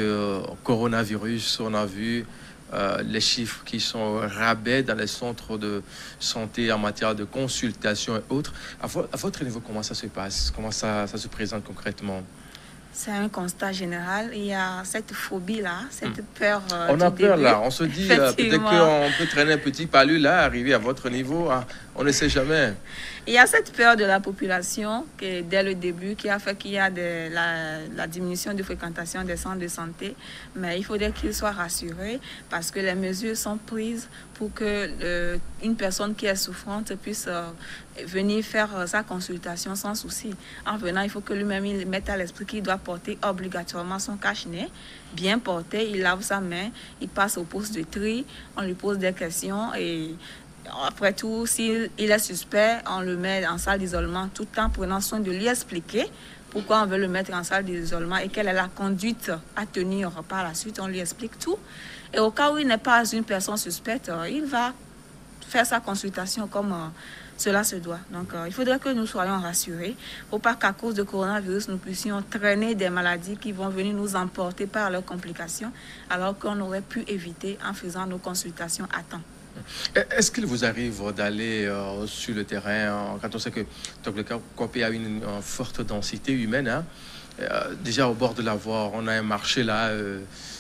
A: coronavirus, on a vu euh, les chiffres qui sont rabais dans les centres de santé en matière de consultation et autres. À, vo à votre niveau, comment ça se passe? Comment ça, ça se présente concrètement?
B: C'est un constat général. Il y a cette phobie-là, cette hmm. peur. Euh,
A: on a peur
B: début.
A: là. On se dit euh, peut-être qu'on peut traîner un petit palu là, arriver à votre niveau. Hein. On ne sait jamais.
B: Il y a cette peur de la population que, dès le début qui a fait qu'il y a de la, la diminution de fréquentation des centres de santé. Mais il faudrait qu'ils soient rassurés parce que les mesures sont prises pour que euh, une personne qui est souffrante puisse euh, venir faire euh, sa consultation sans souci. En venant, il faut que lui-même il mette à l'esprit qu'il doit porter obligatoirement son cache-nez, bien porté, il lave sa main, il passe au poste de tri, on lui pose des questions et après tout, s'il est suspect, on le met en salle d'isolement tout en prenant soin de lui expliquer pourquoi on veut le mettre en salle d'isolement et quelle est la conduite à tenir par la suite. On lui explique tout. Et au cas où il n'est pas une personne suspecte, il va faire sa consultation comme cela se doit. Donc, il faudrait que nous soyons rassurés. Il ne faut pas qu'à cause de coronavirus, nous puissions traîner des maladies qui vont venir nous emporter par leurs complications, alors qu'on aurait pu éviter en faisant nos consultations à temps.
A: Est-ce qu'il vous arrive d'aller euh, sur le terrain euh, quand on sait que Toglekopé a une, une forte densité humaine, hein, euh, déjà au bord de la voie, on a un marché là, euh,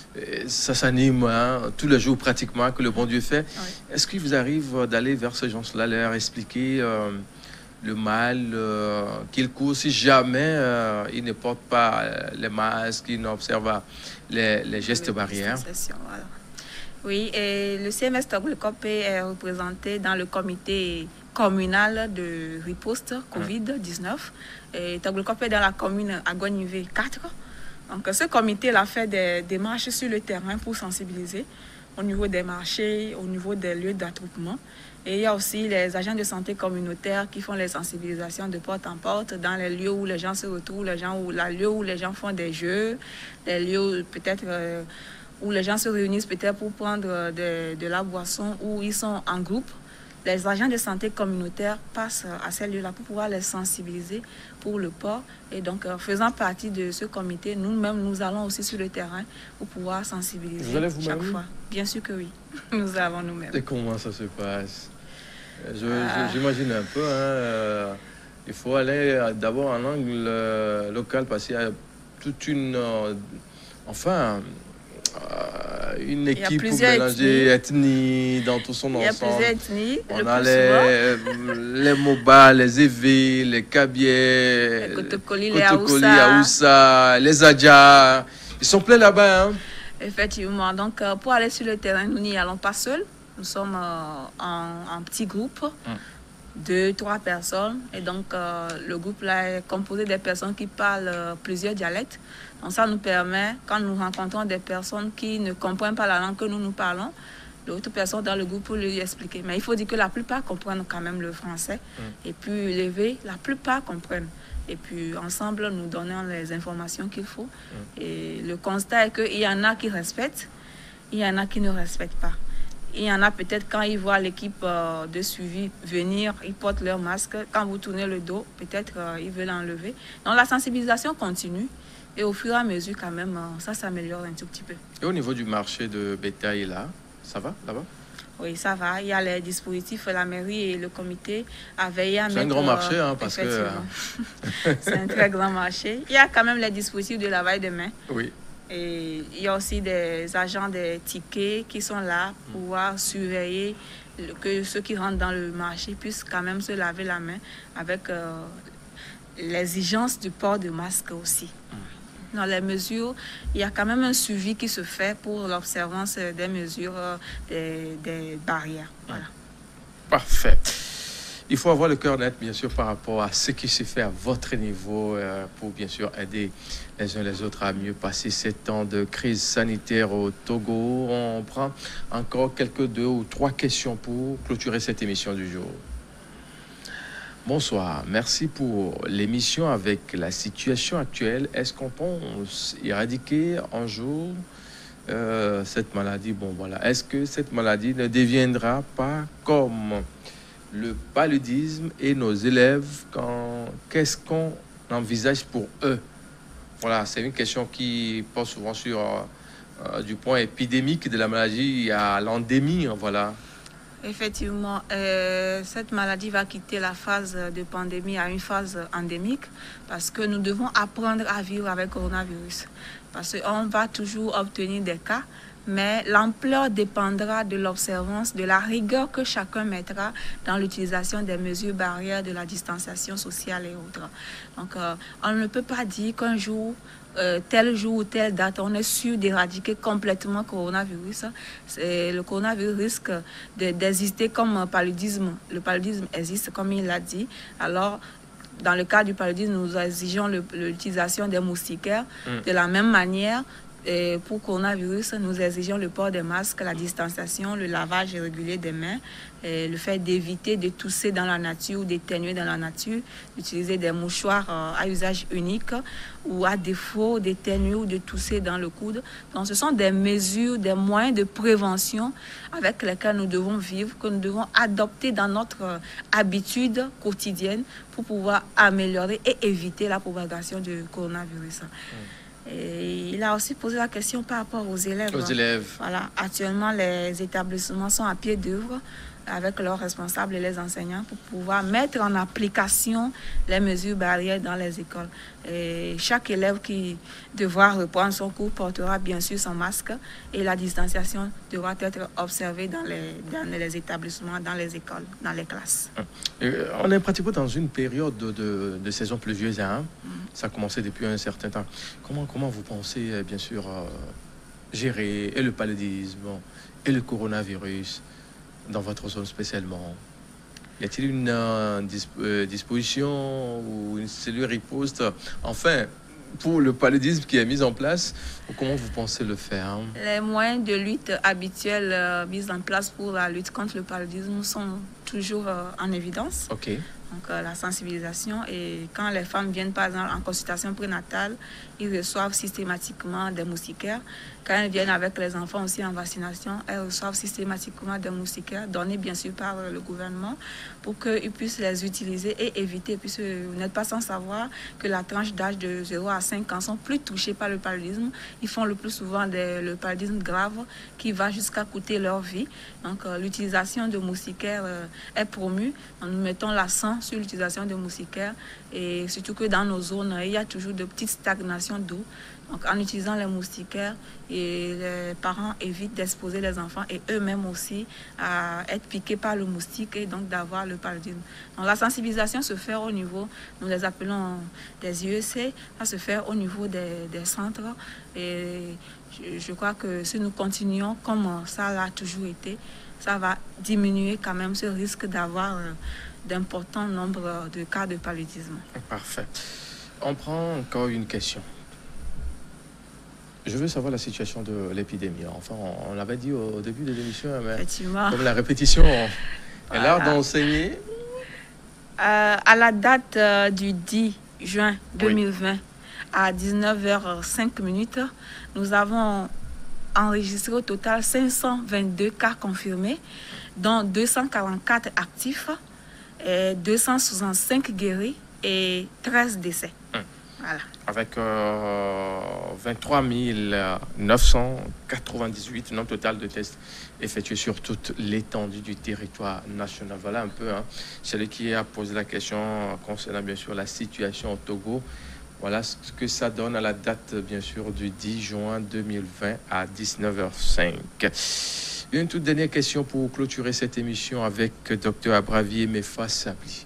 A: ça s'anime hein, tous les jours pratiquement que le bon Dieu fait. Oui. Est-ce qu'il vous arrive d'aller vers ces gens-là, leur expliquer euh, le mal euh, qu'ils courent si jamais euh, ils ne portent pas les masques, ils n'observent les, les gestes oui, barrières?
B: Voilà. Oui, et le C M S Toglekopé est représenté dans le comité communal de riposte covid dix-neuf. Et Toglekopé est dans la commune à Gonivé quatre. Donc, ce comité-là fait des démarches sur le terrain pour sensibiliser au niveau des marchés, au niveau des lieux d'attroupement. Et il y a aussi les agents de santé communautaires qui font les sensibilisations de porte en porte dans les lieux où les gens se retrouvent, les gens où, les lieux où les gens font des jeux, les lieux peut-être... Euh, où les gens se réunissent peut-être pour prendre de, de la boisson, où ils sont en groupe. Les agents de santé communautaire passent à ces lieux-là pour pouvoir les sensibiliser pour le port. Et donc, faisant partie de ce comité, nous-mêmes, nous allons aussi sur le terrain pour pouvoir sensibiliser
A: vous allez vous
B: chaque
A: même?
B: fois. Bien sûr que oui, nous allons nous-mêmes.
A: Et comment ça se passe? Je, ah. J'imagine un peu. Hein, euh, il faut aller d'abord en angle euh, local parce qu'il y a toute une... Euh, enfin... Euh, une équipe pour mélanger ethnies dans tout son ensemble.
B: Il y a plusieurs ethnies.
A: On a les, les Moba, les Évé, les Kabiers,
B: les Kotokoli,
A: les Aoussa, les Adja. Ils sont pleins là-bas. Hein?
B: Effectivement. Donc, euh, pour aller sur le terrain, nous n'y allons pas seuls. Nous sommes euh, en, en petit groupe. Hum. Deux, trois personnes. Et donc, euh, le groupe-là est composé des personnes qui parlent euh, plusieurs dialectes. Donc, ça nous permet, quand nous rencontrons des personnes qui ne comprennent pas la langue que nous nous parlons, l'autre personne dans le groupe pour lui expliquer. Mais il faut dire que la plupart comprennent quand même le français. Mm. Et puis, l'élevé, la plupart comprennent. Et puis, ensemble, nous donnons les informations qu'il faut. Mm. Et le constat est qu'il y en a qui respectent, il y en a qui ne respectent pas. Il y en a peut-être quand ils voient l'équipe euh, de suivi venir, ils portent leur masque. Quand vous tournez le dos, peut-être euh, ils veulent l'enlever. Donc la sensibilisation continue et au fur et à mesure quand même, euh, ça s'améliore un tout petit peu.
A: Et au niveau du marché de bétail là, ça va là-bas?
B: Oui, ça va. Il y a les dispositifs, la mairie et le comité a veillé à mettre...
A: C'est un grand marché, hein, parce que...
B: C'est un très grand marché. Il y a quand même les dispositifs de lavage de mains.
A: Oui.
B: Et il y a aussi des agents des tickets qui sont là pour pouvoir surveiller que ceux qui rentrent dans le marché puissent quand même se laver la main avec euh, l'exigence du port de masque aussi. Dans les mesures, il y a quand même un suivi qui se fait pour l'observance des mesures, des, des barrières. Voilà.
A: Parfait. Il faut avoir le cœur net, bien sûr, par rapport à ce qui se fait à votre niveau euh, pour, bien sûr, aider les uns les autres à mieux passer ces temps de crise sanitaire au Togo. On prend encore quelques deux ou trois questions pour clôturer cette émission du jour. Bonsoir, merci pour l'émission. Avec la situation actuelle, est-ce qu'on pense éradiquer un jour euh, cette maladie? Bon, voilà. Est-ce que cette maladie ne deviendra pas comme le paludisme et nos élèves, quand, qu'est-ce qu'on envisage pour eux? Voilà, c'est une question qui pose souvent sur euh, du point épidémique de la maladie à l'endémie, voilà.
B: Effectivement, euh, cette maladie va quitter la phase de pandémie à une phase endémique parce que nous devons apprendre à vivre avec le coronavirus. Parce qu'on va toujours obtenir des cas, mais l'ampleur dépendra de l'observance, de la rigueur que chacun mettra dans l'utilisation des mesures barrières, de la distanciation sociale et autres. Donc, euh, on ne peut pas dire qu'un jour, euh, tel jour ou telle date, on est sûr d'éradiquer complètement le coronavirus. C'est, le coronavirus risque de, d'exister comme paludisme. Le paludisme existe, comme il l'a dit. Alors, dans le cas du paludisme, nous exigeons le, l'utilisation des moustiquaires. Mm. De la même manière, et pour le coronavirus, nous exigeons le port des masques, la distanciation, le lavage régulier des mains, et le fait d'éviter de tousser dans la nature ou d'éternuer dans la nature, d'utiliser des mouchoirs euh, à usage unique ou à défaut d'éternuer ou de tousser dans le coude. Donc ce sont des mesures, des moyens de prévention avec lesquels nous devons vivre, que nous devons adopter dans notre euh, habitude quotidienne pour pouvoir améliorer et éviter la propagation du coronavirus. Mmh. Et il a aussi posé la question par rapport aux élèves.
A: Aux élèves.
B: Voilà. Actuellement, les établissements sont à pied d'œuvre avec leurs responsables et les enseignants pour pouvoir mettre en application les mesures barrières dans les écoles. Et chaque élève qui devra reprendre son cours portera bien sûr son masque et la distanciation devra être observée dans les, dans les établissements, dans les écoles, dans les classes.
A: Euh, on est pratiquement dans une période de, de, de saison pluvieuse. Hein? Mm-hmm. Ça a commencé depuis un certain temps. Comment, comment vous pensez, bien sûr, euh, gérer et le paludisme et le coronavirus dans votre zone spécialement? Y a-t-il une euh, disp euh, disposition ou une cellule riposte, enfin, pour le paludisme qui est mise en place? Ou comment vous pensez le faire?
B: Les moyens de lutte habituels euh, mis en place pour la lutte contre le paludisme sont toujours euh, en évidence.
A: Ok.
B: Donc euh, la sensibilisation, et quand les femmes viennent par exemple en consultation prénatale, ils reçoivent systématiquement des moustiquaires. Quand elles viennent avec les enfants aussi en vaccination, elles reçoivent systématiquement des moustiquaires donnés bien sûr par euh, le gouvernement pour qu'ils puissent les utiliser et éviter. Puisque vous n'êtes pas sans savoir que la tranche d'âge de zéro à cinq ans sont plus touchés par le paludisme. Ils font le plus souvent des, le paludisme grave qui va jusqu'à coûter leur vie. Donc euh, l'utilisation de moustiquaires euh, est promue. Donc, nous mettons l'accent sur l'utilisation de moustiquaires et surtout que dans nos zones, il y a toujours de petites stagnations d'eau. Donc en utilisant les moustiquaires, et les parents évitent d'exposer les enfants et eux-mêmes aussi à être piqués par le moustique et donc d'avoir le paludisme. Donc la sensibilisation se fait au niveau, nous les appelons des I E C, ça se fait au niveau des, des centres et je, je crois que si nous continuons comme ça l'a toujours été, ça va diminuer quand même ce risque d'avoir euh, d'importants nombres de cas de paludisme.
A: Parfait. On prend encore une question. Je veux savoir la situation de l'épidémie. Enfin, on l'avait dit au début de l'émission, mais
B: effectivement,
A: comme la répétition est
B: voilà.
A: L'art d'enseigner.
B: Euh, à la date euh, du dix juin deux mille vingt, oui, à dix-neuf heures cinq minutes, nous avons enregistré au total cinq cent vingt-deux cas confirmés, dont deux cent quarante-quatre actifs, et deux cent soixante-cinq guéris et treize décès. Hum. Voilà.
A: Avec euh, vingt-trois mille neuf cent quatre-vingt-dix-huit nombre total de tests effectués sur toute l'étendue du territoire national. Voilà un peu, hein, celui qui a posé la question concernant bien sûr la situation au Togo. Voilà ce que ça donne à la date bien sûr du dix juin deux mille vingt à dix-neuf heures cinq. Une toute dernière question pour clôturer cette émission avec Dr Abravier Mefa Sabli.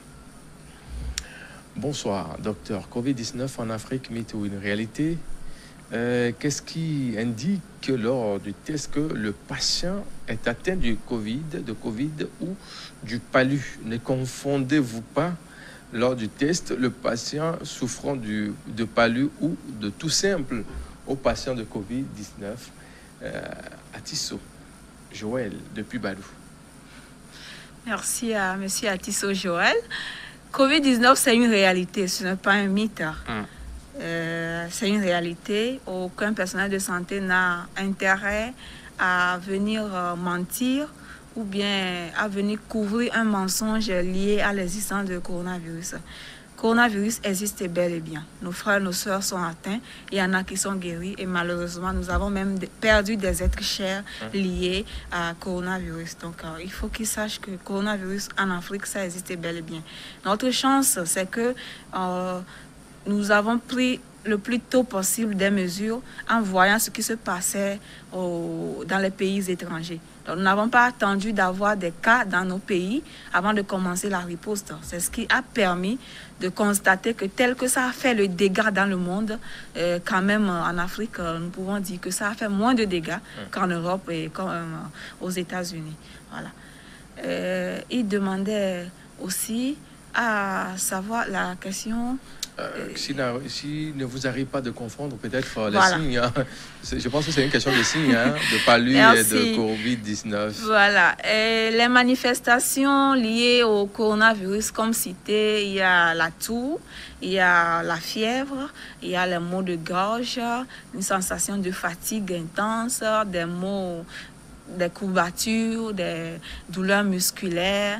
A: Bonsoir, docteur. covid dix-neuf en Afrique, mythe ou une réalité? euh, Qu'est-ce qui indique lors du test que le patient est atteint du Covid, de Covid ou du palu? Ne confondez-vous pas lors du test le patient souffrant du, de palu ou de tout simple au patient de covid dix-neuf. euh, Atisso Joël depuis Badou.
B: Merci à M. Atisso Joël. covid dix-neuf, c'est une réalité, ce n'est pas un mythe. Hum. Euh, c'est une réalité. Aucun personnel de santé n'a intérêt à venir euh, mentir ou bien à venir couvrir un mensonge lié à l'existence du coronavirus. Le coronavirus existe bel et bien. Nos frères, nos soeurs sont atteints. Il y en a qui sont guéris. Et malheureusement, nous avons même perdu des êtres chers liés à coronavirus. Donc, euh, il faut qu'ils sachent que le coronavirus en Afrique, ça existe bel et bien. Notre chance, c'est que euh, nous avons pris le plus tôt possible des mesures en voyant ce qui se passait au, dans les pays étrangers. Donc, nous n'avons pas attendu d'avoir des cas dans nos pays avant de commencer la riposte. C'est ce qui a permis de constater que tel que ça a fait le dégât dans le monde, euh, quand même en Afrique, nous pouvons dire que ça a fait moins de dégâts qu'en Europe et qu'aux euh, États-Unis. Voilà. Euh, il demandait aussi à savoir la question...
A: Euh, si, si ne vous arrive pas de confondre peut-être euh, les
B: voilà.
A: signes, hein. Je pense que c'est une question de signes, hein, de palu et de covid dix-neuf.
B: Voilà. Et les manifestations liées au coronavirus, comme cité, il y a la toux, il y a la fièvre, il y a les maux de gorge, une sensation de fatigue intense, des maux, des courbatures, des douleurs musculaires,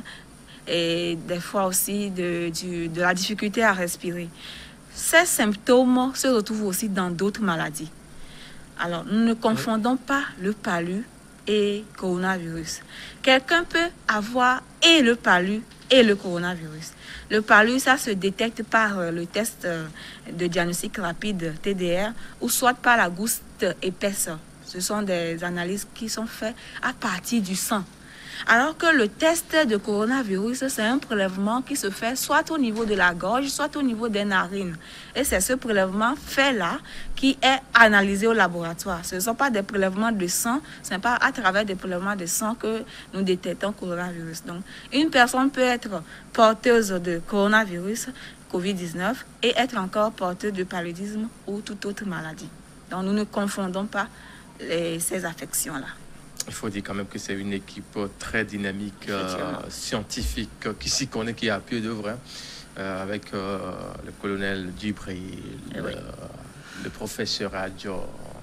B: et des fois aussi de, de, de la difficulté à respirer. Ces symptômes se retrouvent aussi dans d'autres maladies. Alors, nous ne confondons pas le palu et le coronavirus. Quelqu'un peut avoir et le palu et le coronavirus. Le palu, ça se détecte par le test de diagnostic rapide T D R ou soit par la goutte épaisse. Ce sont des analyses qui sont faites à partir du sang. Alors que le test de coronavirus, c'est un prélèvement qui se fait soit au niveau de la gorge, soit au niveau des narines. Et c'est ce prélèvement fait-là qui est analysé au laboratoire. Ce ne sont pas des prélèvements de sang, ce n'est pas à travers des prélèvements de sang que nous détectons le coronavirus. Donc, une personne peut être porteuse de coronavirus, covid dix-neuf, et être encore porteuse de paludisme ou toute autre maladie. Donc, nous ne confondons pas les, ces affections-là.
A: Il faut dire quand même que c'est une équipe très dynamique, euh, scientifique, euh, qui s'y connaît, qui a pied d'œuvre, hein, euh, avec euh, le colonel Djibril,
B: oui.
A: le, le professeur Adjo,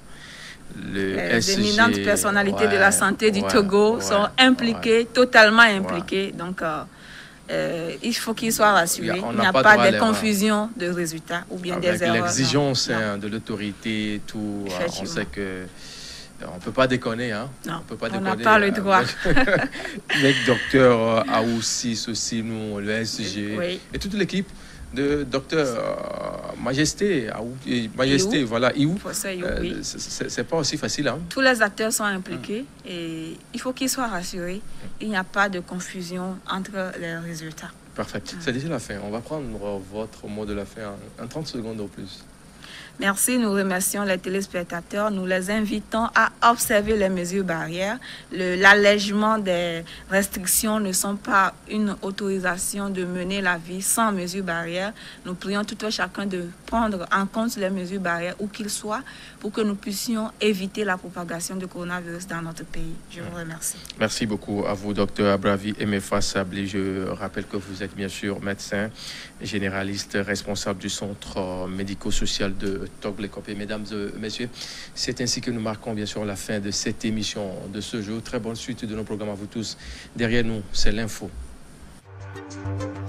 A: le
B: les
A: S G,
B: éminentes personnalités
A: ouais,
B: de la santé du
A: ouais,
B: Togo
A: ouais,
B: sont impliquées, ouais. totalement impliquées.
A: Ouais.
B: Donc, euh, euh, il faut qu'ils soient rassurés.
A: On
B: Il n'y a
A: pas,
B: pas de confusion de résultats ou bien
A: avec
B: des erreurs.
A: L'exigence hein, de l'autorité, tout, on sait que on ne peut pas déconner, hein.
B: Non,
A: on peut pas
B: on
A: déconner.
B: n'a pas le droit.
A: Avec docteur Aoussis aussi, nous, le S G,
B: oui.
A: et toute l'équipe de docteur euh, Majesté, Aou, Majesté, Iou. Voilà, Iou.
B: Euh, oui.
A: C'est pas aussi facile, hein.
B: Tous les acteurs sont impliqués hum. et il faut qu'ils soient rassurés. Il n'y a pas de confusion entre les résultats.
A: Parfait. Hum. C'est déjà la fin. On va prendre votre mot de la fin en, en trente secondes ou plus.
B: Merci, nous remercions les téléspectateurs. Nous les invitons à observer les mesures barrières. L'allègement des restrictions ne sont pas une autorisation de mener la vie sans mesures barrières. Nous prions tout un chacun de prendre en compte les mesures barrières où qu'il soit pour que nous puissions éviter la propagation du coronavirus dans notre pays. Je vous remercie.
A: Merci beaucoup à vous, docteur Abravi Emefa Sablé. Je rappelle que vous êtes bien sûr médecin, généraliste, responsable du centre médico-social de Togles-Kopé. Mesdames et messieurs, c'est ainsi que nous marquons bien sûr la fin de cette émission de ce jour. Très bonne suite de nos programmes à vous tous. Derrière nous, c'est l'info.